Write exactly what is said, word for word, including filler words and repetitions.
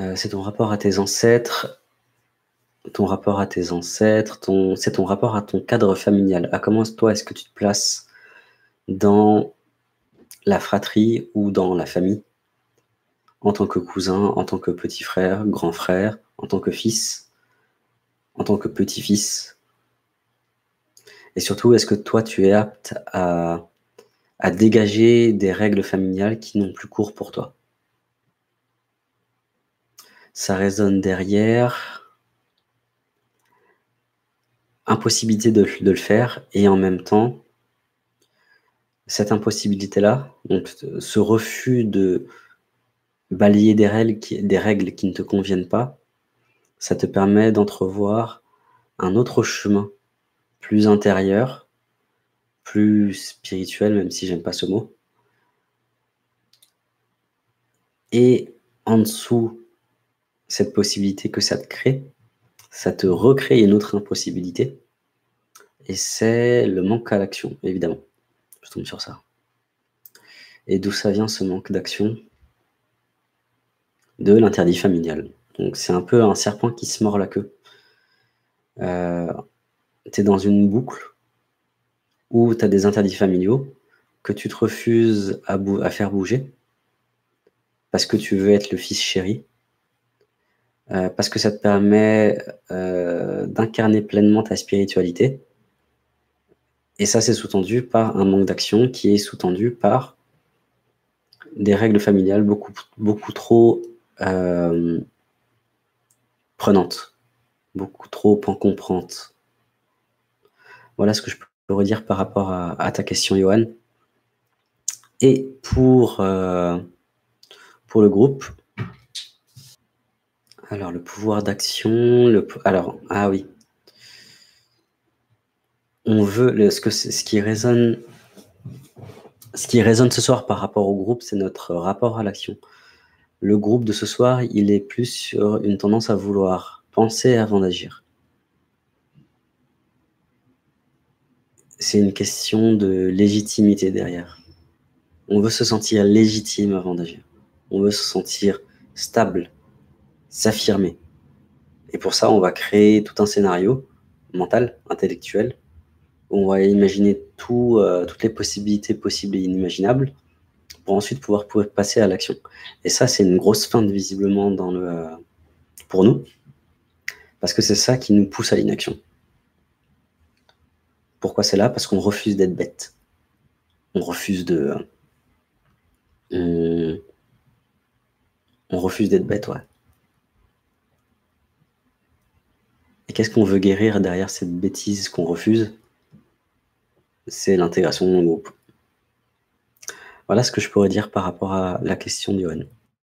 Euh, c'est ton rapport à tes ancêtres, ton rapport à tes ancêtres, ton, c'est ton rapport à ton cadre familial. À comment toi est-ce que tu te places dans la fratrie ou dans la famille, en tant que cousin, en tant que petit frère, grand frère, en tant que fils, en tant que petit-fils. Et surtout, est-ce que toi tu es apte à, à dégager des règles familiales qui n'ont plus cours pour toi? Ça résonne derrière impossibilité de, de le faire, et en même temps, cette impossibilité-là, donc ce refus de balayer des règles qui, des règles qui ne te conviennent pas, ça te permet d'entrevoir un autre chemin, plus intérieur, plus spirituel, même si j'aime pas ce mot. Et en dessous, cette possibilité que ça te crée, ça te recrée une autre impossibilité, et c'est le manque à l'action, évidemment. Je tombe sur ça. Et d'où ça vient ce manque d'action? De l'interdit familial. Donc c'est un peu un serpent qui se mord la queue. Euh, tu es dans une boucle où tu as des interdits familiaux que tu te refuses à, à faire bouger parce que tu veux être le fils chéri, euh, parce que ça te permet euh, d'incarner pleinement ta spiritualité. Et ça, c'est sous-tendu par un manque d'action qui est sous-tendu par des règles familiales beaucoup, beaucoup trop euh, prenantes, beaucoup trop encombrantes. Voilà ce que je peux redire par rapport à, à ta question, Johan. Et pour, euh, pour le groupe, alors le pouvoir d'action, le, alors, ah oui, on veut, le, ce, que, ce, qui résonne, ce qui résonne ce soir par rapport au groupe, c'est notre rapport à l'action. Le groupe de ce soir, il est plus sur une tendance à vouloir penser avant d'agir. C'est une question de légitimité derrière. On veut se sentir légitime avant d'agir. On veut se sentir stable, s'affirmer. Et pour ça, on va créer tout un scénario mental, intellectuel, où on va imaginer tout, euh, toutes les possibilités possibles et inimaginables pour ensuite pouvoir, pouvoir passer à l'action. Et ça, c'est une grosse feinte visiblement dans le, euh, pour nous, parce que c'est ça qui nous pousse à l'inaction. Pourquoi c'est là? Parce qu'on refuse d'être bête. On refuse de... On, on refuse d'être bête, ouais. Et qu'est-ce qu'on veut guérir derrière cette bêtise qu'on refuse? C'est l'intégration dans le groupe. Voilà ce que je pourrais dire par rapport à la question d'Yoann.